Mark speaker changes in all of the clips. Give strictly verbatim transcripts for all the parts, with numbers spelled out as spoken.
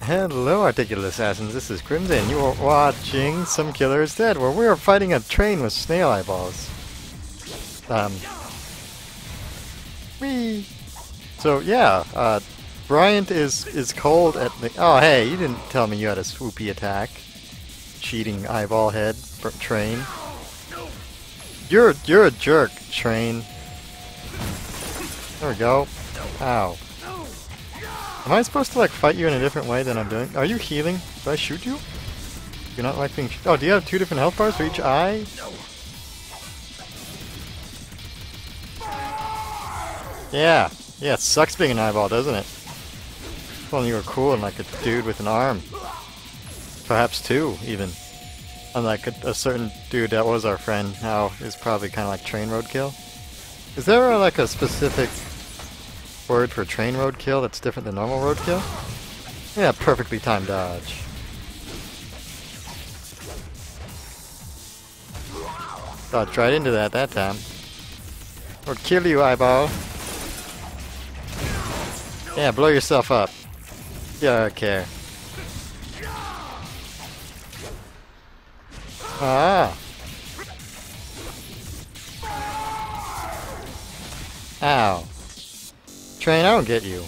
Speaker 1: Hello, Articulate Assassins. This is Crimson. You are watching Some Killer is Dead, where we are fighting a train with snail eyeballs. Um. Whee! So yeah, uh, Bryant is is cold at the. Oh hey, you didn't tell me you had a swoopy attack. Cheating eyeball head train. You're you're a jerk, train. There we go. Ow. Am I supposed to like fight you in a different way than I'm doing? Are you healing? Do I shoot you? You're not like being. Sh oh, do you have two different health bars for each eye? Yeah. Yeah, it sucks being an eyeball, doesn't it? Well, you were cool and like a dude with an arm. Perhaps two, even. Unlike a, a certain dude that was our friend, now is probably kind of like train roadkill. Is there a, like a specific word for train roadkill that's different than normal roadkill? Yeah, perfectly timed dodge. Dodged right into that that time. Or kill you, eyeball. Yeah, blow yourself up. Yeah, I don't care. Ah. Ow. Train, I don't get you.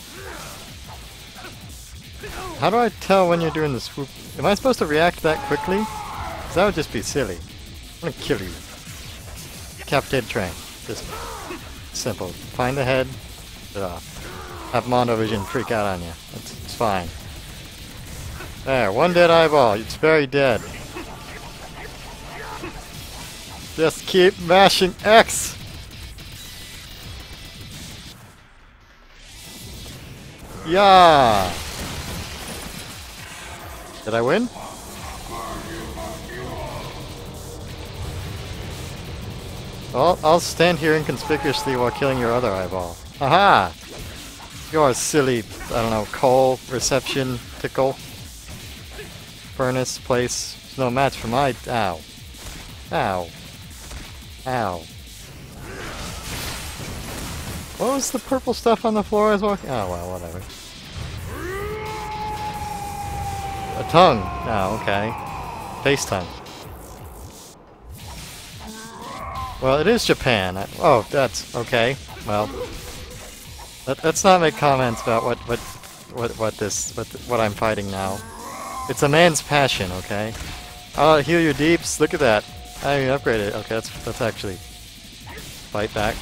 Speaker 1: How do I tell when you're doing the swoop? Am I supposed to react that quickly? Because that would just be silly. I'm gonna kill you. Decapitated train. Just simple. Find the head, get off. Have Mondo Vision freak out on you. It's, it's fine. There, one dead eyeball. It's very dead. Just keep mashing X! Yeah! Did I win? Well, I'll stand here inconspicuously while killing your other eyeball. Aha! You're a silly, I don't know, coal, reception, tickle, furnace, place. There's no match for my... Ow. Ow. Ow. What was the purple stuff on the floor I was walking? Oh well, whatever. A tongue. Oh, okay. Face tongue. Well, it is Japan. I, oh, that's okay. Well, let, let's not make comments about what what what what this what what I'm fighting now. It's a man's passion, okay? Oh, heal your deeps. Look at that. I upgraded. Okay, that's that's actually fight back.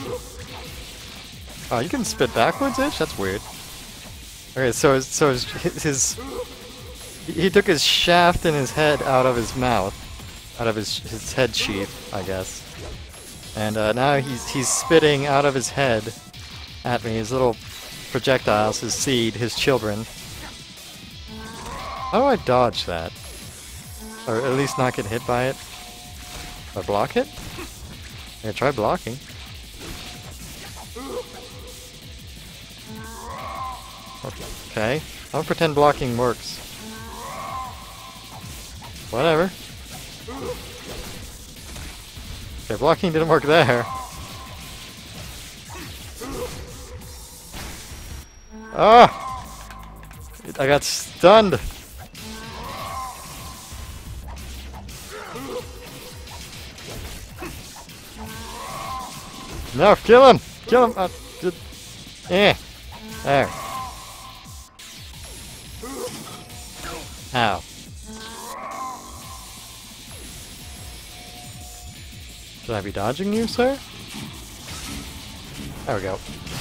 Speaker 1: Oh, you can spit backwards, Itch? That's weird. Okay, so his, so his, his he took his shaft in his head out of his mouth, out of his his head sheath, I guess, and uh, now he's he's spitting out of his head at me. His little projectiles, his seed, his children. How do I dodge that, or at least not get hit by it? Or block it? Yeah, try blocking. Okay. I'll pretend blocking works. Whatever. Okay, blocking didn't work there. Ah! I got stunned! No, kill him! Kill him! Uh, eh. There. Ow. Should I be dodging you, sir? There we go.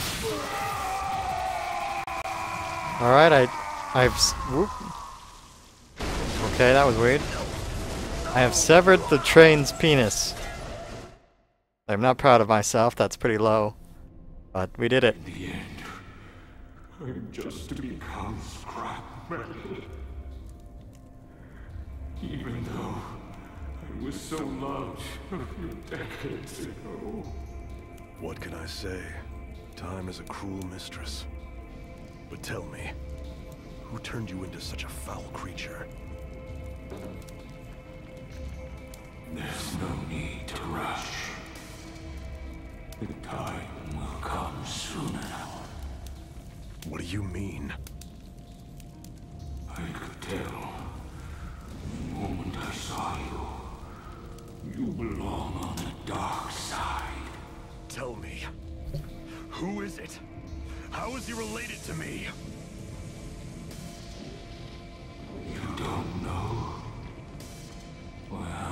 Speaker 1: Alright, I... I've... Whoop. Okay, that was weird. I have severed the train's penis. I'm not proud of myself, that's pretty low. But we did it.
Speaker 2: In the end, I'm just to become scrap metal. Even though I was so loved a few decades ago.
Speaker 3: What can I say? Time is a cruel mistress. But tell me, who turned you into such a foul creature?
Speaker 2: There's no need to rush. The time will come soon enough.
Speaker 3: What do you mean?
Speaker 2: tell. The moment I saw you, you belong on the dark side.
Speaker 3: Tell me, who is it? How is he related to me?
Speaker 2: You don't know? Well...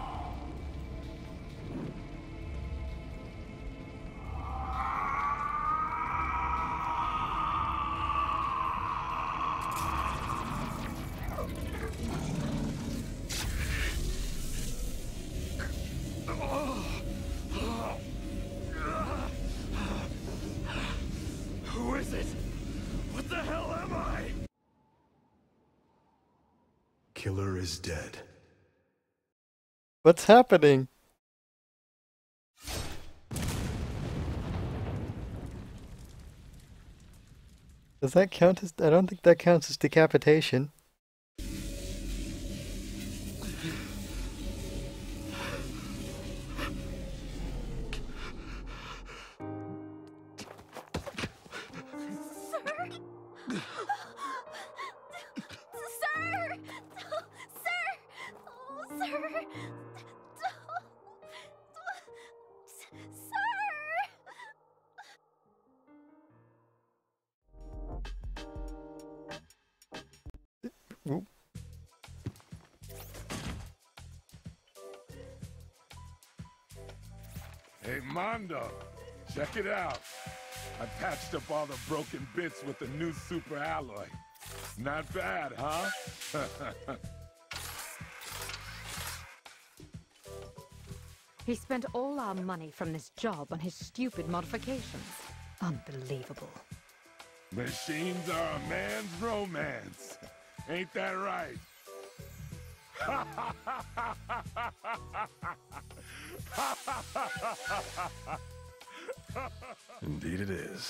Speaker 3: Who is it? What the hell am I? Killer is dead.
Speaker 1: What's happening? Does that count as... I don't think that counts as decapitation. Oop.
Speaker 4: Hey, Mondo, check it out. I patched up all the broken bits with the new super alloy. Not bad, huh?
Speaker 5: He spent all our money from this job on his stupid modifications. Unbelievable.
Speaker 4: Machines are a man's romance. Ain't that right?
Speaker 3: Indeed it is.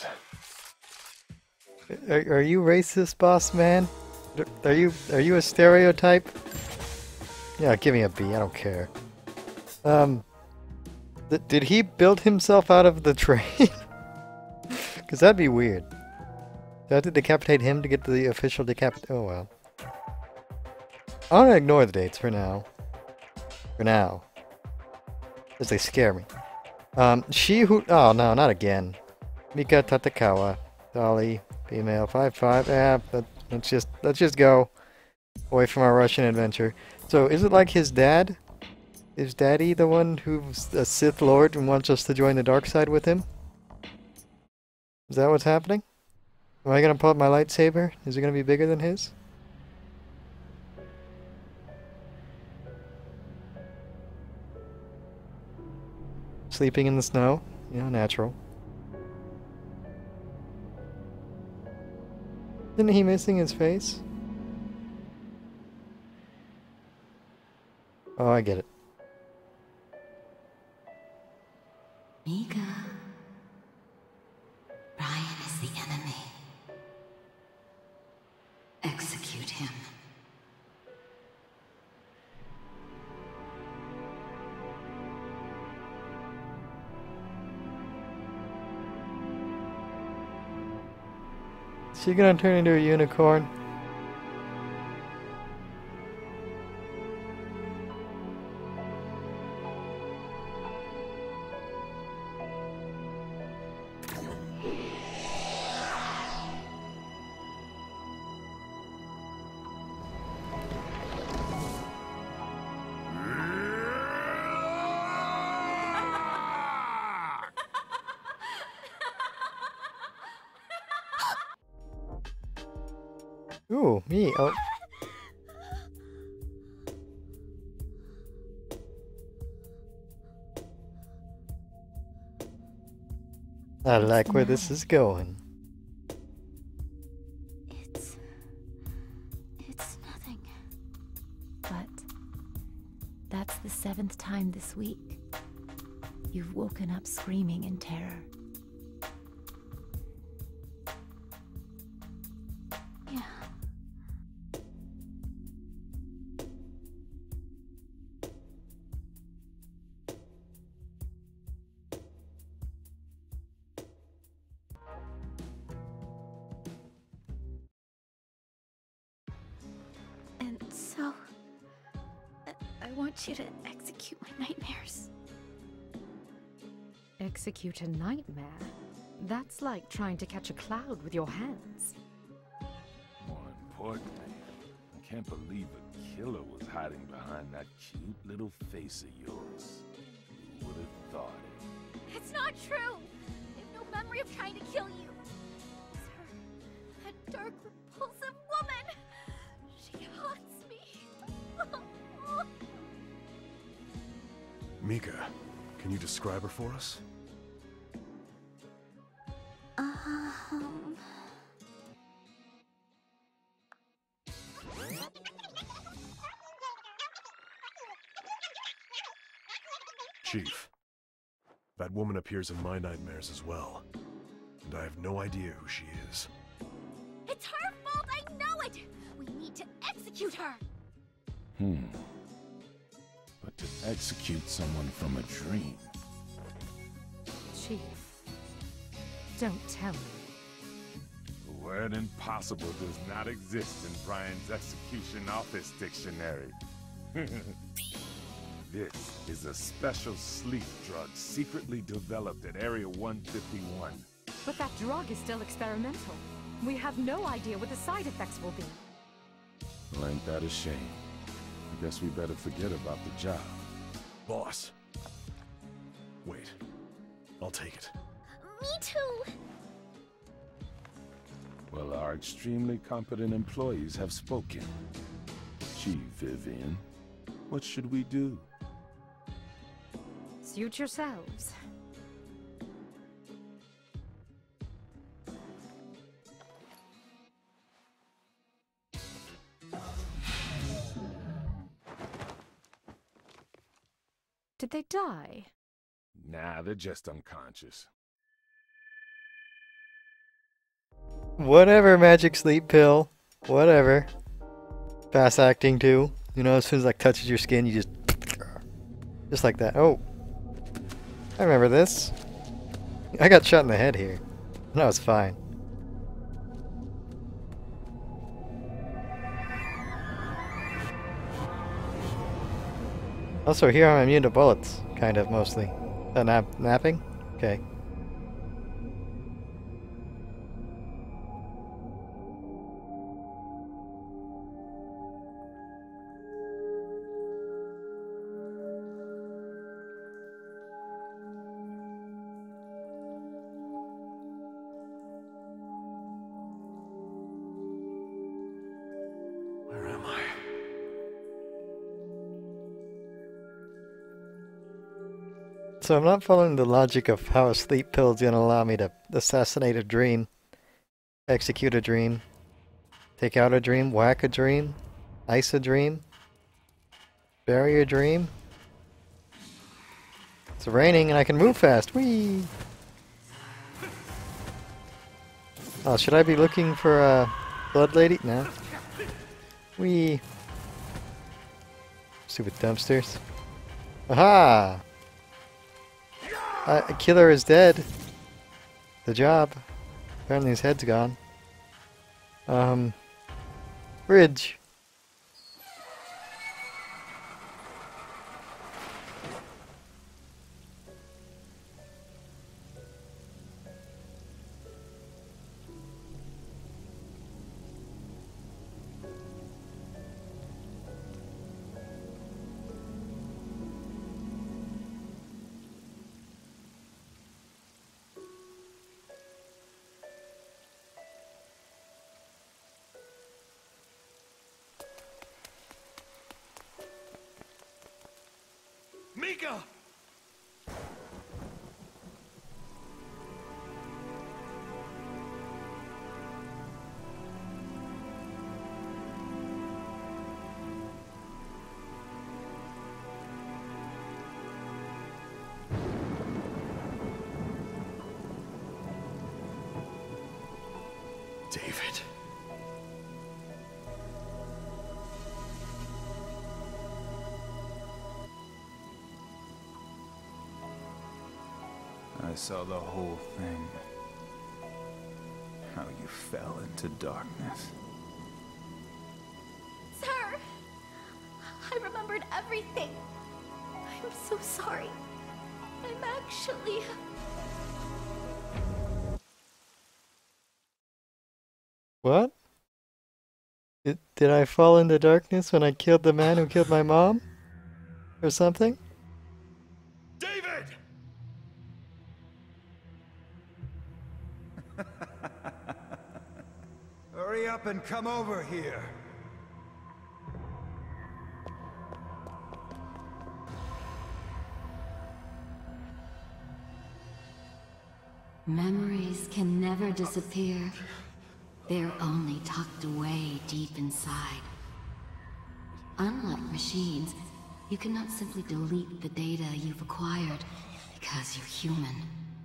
Speaker 1: Are, are you racist, boss man? Are you are you a stereotype? Yeah, give me a B. I don't care. Um, th did he build himself out of the train? Because that'd be weird. Do I have to decapitate him to get to the official decapit? Oh well. I'm gonna ignore the dates for now. For now. Because they scare me. Um, she who... Oh, no, not again. Mika Tatakawa. Dolly. Female. five five. Yeah, but let's just... Let's just go. Away from our Russian adventure. So, is it like his dad? Is Daddy the one who's a Sith Lord and wants us to join the dark side with him? Is that what's happening? Am I gonna pull up my lightsaber? Is it gonna be bigger than his? Sleeping in the snow? You know, natural. Isn't he missing his face? Oh, I get it.
Speaker 6: Mika. Ryan is the enemy. Execute him.
Speaker 1: Is she gonna turn into a unicorn? Ooh, me. Oh. I like where this is going.
Speaker 6: It's... It's nothing.
Speaker 7: But that's the seventh time this week. You've woken up screaming in terror.
Speaker 6: Yeah. want you to execute my nightmares.
Speaker 5: Execute a nightmare? That's like trying to catch a cloud with your hands.
Speaker 4: More importantly, I can't believe a killer was hiding behind that cute little face of yours. Who would have thought it?
Speaker 6: It's not true! I have no memory of trying to kill you. It's her. That dark, repulsive woman! She haunts me.
Speaker 3: Mika, can you describe her for us?
Speaker 6: Um...
Speaker 3: Chief, that woman appears in my nightmares as well, and I have no idea who she is.
Speaker 6: It's her fault, I know it! We need to execute her!
Speaker 4: Hmm. But to execute someone from a dream...
Speaker 5: Chief, don't tell me.
Speaker 4: The word impossible does not exist in Brian's execution office dictionary. This is a special sleep drug secretly developed at Area one fifty-one.
Speaker 5: But that drug is still experimental. We have no idea what the side effects will be.
Speaker 4: Well, ain't that a shame? I guess we better forget about the job.
Speaker 3: Boss. Wait. I'll take it.
Speaker 6: Me too!
Speaker 4: Well, our extremely competent employees have spoken. Chief Vivian, what should we do?
Speaker 5: Suit yourselves. Did they die?
Speaker 4: Nah, they're just unconscious.
Speaker 1: Whatever, magic sleep pill. Whatever. Fast acting too. You know, as soon as it like touches your skin, you just... Just like that. Oh. I remember this. I got shot in the head here. And I was fine. Also, here I'm immune to bullets. Kind of, mostly. Uh, nap napping? Okay.
Speaker 3: Where am I?
Speaker 1: So I'm not following the logic of how a sleep pill is going to allow me to assassinate a dream, execute a dream, take out a dream, whack a dream, ice a dream, bury a dream. It's raining and I can move fast. Whee! Oh, should I be looking for a blood lady? No. Whee! Stupid dumpsters. Aha! Uh, a killer is dead. The job. Apparently his head's gone. Um. Bridge.
Speaker 3: Mika! David.
Speaker 2: I saw the whole thing. How you fell into darkness.
Speaker 6: Sir! I remembered everything. I'm so sorry. I'm actually...
Speaker 1: What? Did, did I fall into darkness when I killed the man who killed my mom? Or something?
Speaker 3: David!
Speaker 8: Hurry up and come over here.
Speaker 9: Memories can never disappear. They're only tucked away deep inside. Unlike machines, you cannot simply delete the data you've acquired because you're human.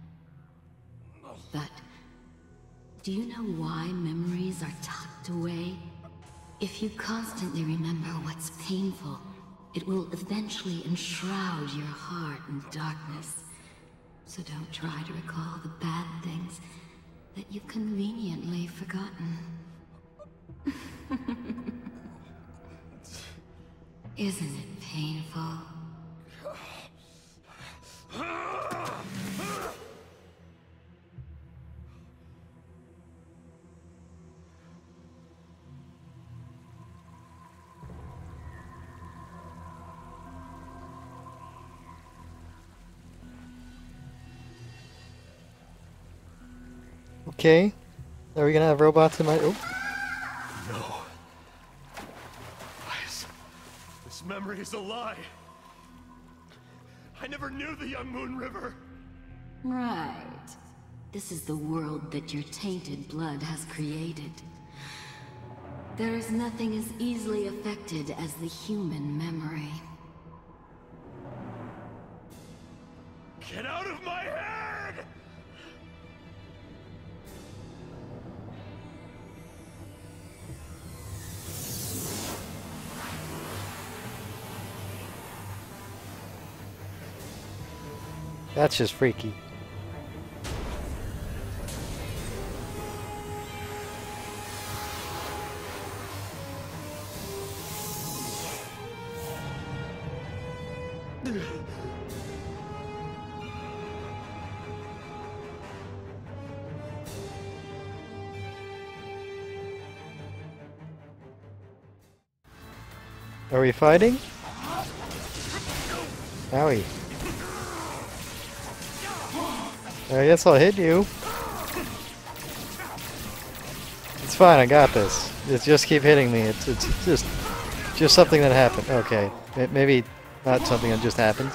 Speaker 9: But do you know why memories are tucked away? If you constantly remember what's painful, it will eventually enshroud your heart in darkness. So don't try to recall the bad things that you've conveniently forgotten. Isn't it painful?
Speaker 1: Okay. Are we gonna have robots in my... Oh.
Speaker 3: No. This, this memory is a lie. I never knew the Young Moon River.
Speaker 9: Right. This is the world that your tainted blood has created. There is nothing as easily affected as the human memory.
Speaker 3: Get out of my head!
Speaker 1: That's just freaky. Are we fighting? Owie. I guess I'll hit you. It's fine, I got this. It's just keep hitting me. It's it's just just something that happened. Okay, M maybe not something that just happened.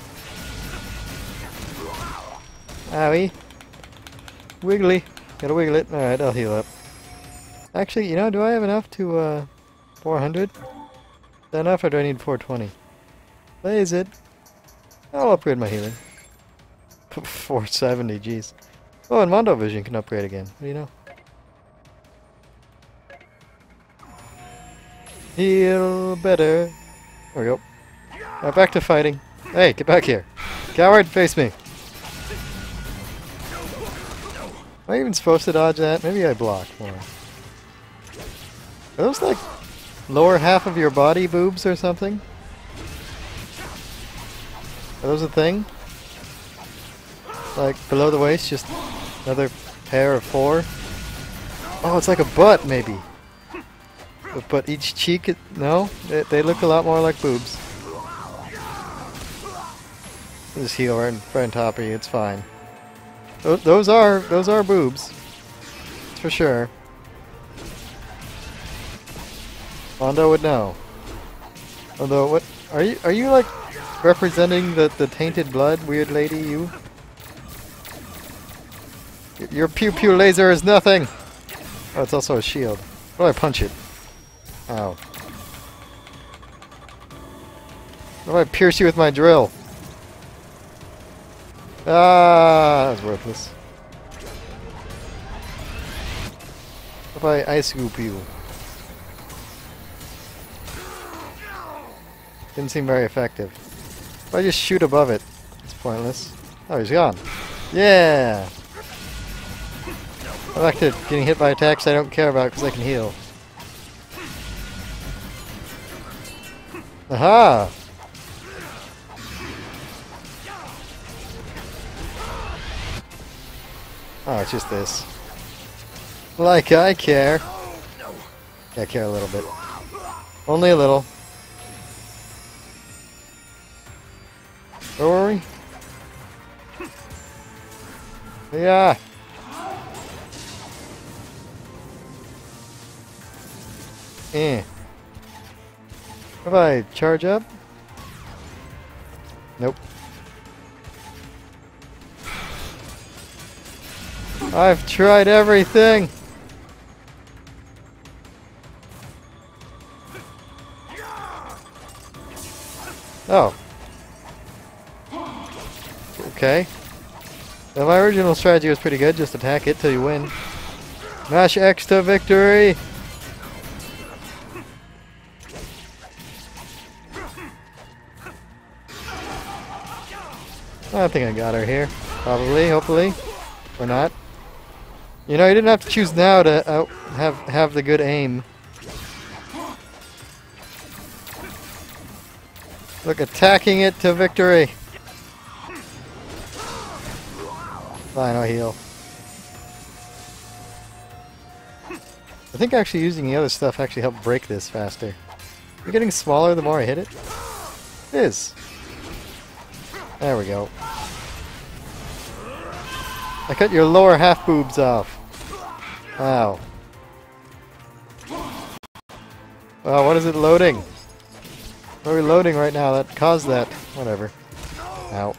Speaker 1: Owie. Wiggly. Gotta wiggle it. Alright, I'll heal up. Actually, you know, do I have enough to, uh, four hundred? Is that enough, or do I need four twenty? Blaze it. I'll upgrade my healing. four seventy, jeez. Oh, and Mondo Vision can upgrade again. What do you know? Heal better. There we go. Right, back to fighting. Hey, get back here. Coward, face me. Am I even supposed to dodge that? Maybe I block more. Are those like lower half of your body boobs or something? Are those a thing? Like below the waist, just another pair of four? Oh, it's like a butt maybe. But, but each cheek, it, no? They, they look a lot more like boobs. Just heal right, right on top of you, it's fine. Those, those are, those are boobs. That's for sure. Mondo would know. Although, what, are you, are you like representing the, the tainted blood, weird lady, you? Your pew pew laser is nothing! Oh, it's also a shield. How do I punch it? Ow. How do I pierce you with my drill? Ah, that's worthless. How do I ice scoop you? Didn't seem very effective. If I just shoot above it, it's pointless. Oh, he's gone. Yeah! I like to getting hit by attacks I don't care about because I can heal. Aha! Oh, it's just this. Like I care. Yeah, I care a little bit. Only a little. Where were we? Yeah. Eh. Have I charge up? Nope. I've tried everything. Oh. Okay. Well, my original strategy was pretty good. Just attack it till you win. Mash X to victory. I think I got her here. Probably, hopefully. Or not. You know, you didn't have to choose now to uh, have have the good aim. Look, attacking it to victory. Fine, I'll heal. I think actually using the other stuff actually helped break this faster. You're getting smaller the more I hit it. It is. There we go. I cut your lower half boobs off. Ow. Well, what is it loading? What are we loading right now that caused that? Whatever. Ow.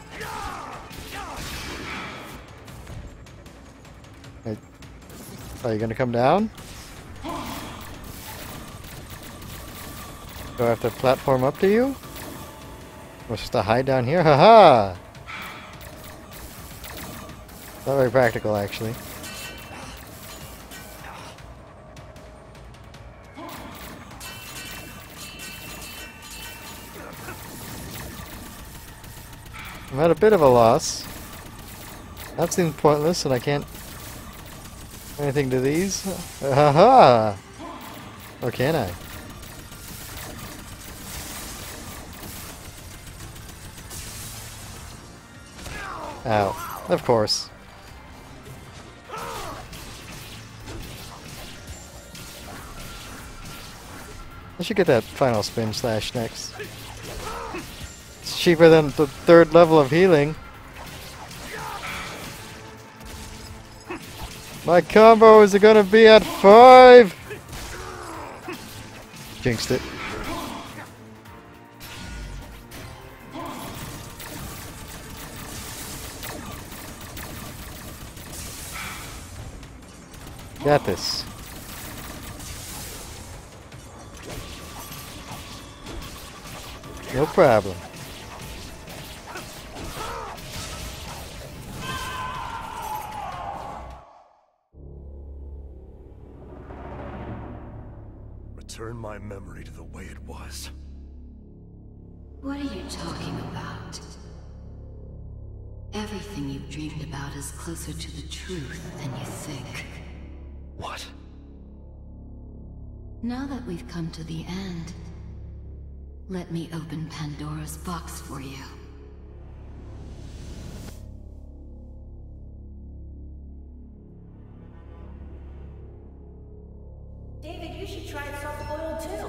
Speaker 1: Hey. Are you gonna come down? Do I have to platform up to you? Or just to hide down here? Haha! Not very practical, actually. I'm at a bit of a loss. That seems pointless, and I can't do anything to these. Haha! Or can I? Ow. Of course. I should get that final spin slash next. It's cheaper than the third level of healing. My combo is gonna be at five! Jinxed it. Got this. No problem.
Speaker 3: Return my memory to the way it was.
Speaker 9: What are you talking about? Everything you've dreamed about is closer to the truth than you think.
Speaker 3: What?
Speaker 9: Now that we've come to the end, let me open Pandora's box for you.
Speaker 10: David, you should try soft oil too.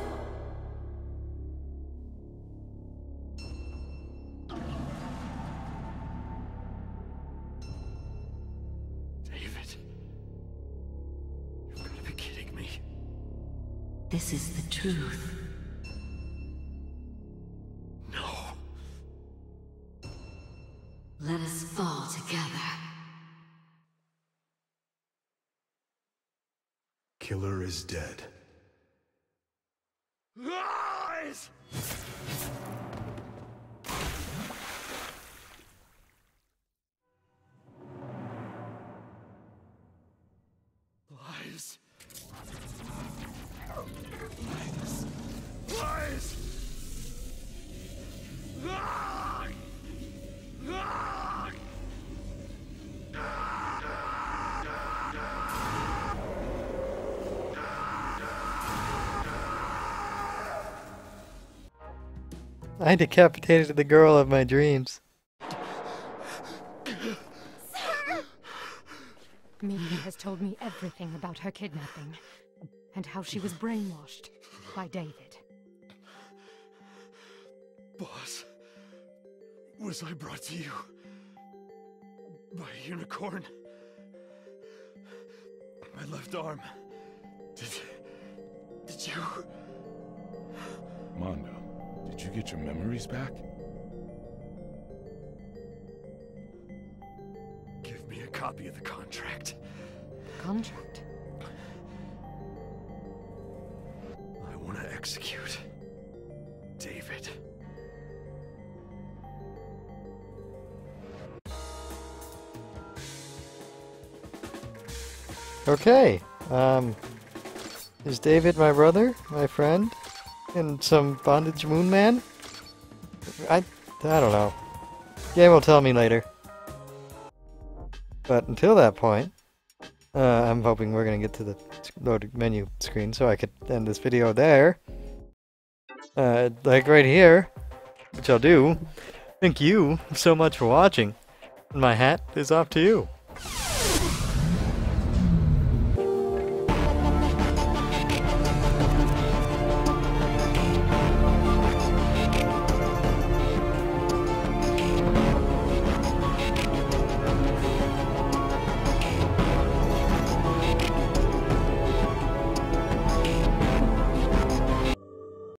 Speaker 3: David. You've got to be kidding me.
Speaker 9: This is the truth. Let us fall together.
Speaker 3: Killer is dead. Lies! Lies. Lies. Lies. Ah! Ah!
Speaker 1: I decapitated the girl of my dreams.
Speaker 5: Mimi has told me everything about her kidnapping, and how she was brainwashed by David.
Speaker 3: Boss, was I brought to you by a unicorn? My left arm. Did... did you...
Speaker 4: Mondo, did you get your memories back?
Speaker 3: Give me a copy of the contract.
Speaker 5: Contract?
Speaker 3: I want to execute David.
Speaker 1: Okay, um, is David my brother, my friend, and some bondage moon man? I, I don't know. Game will tell me later. But until that point, uh, I'm hoping we're gonna get to the load menu screen so I could end this video there. Uh, like right here, which I'll do. Thank you so much for watching. And my hat is off to you.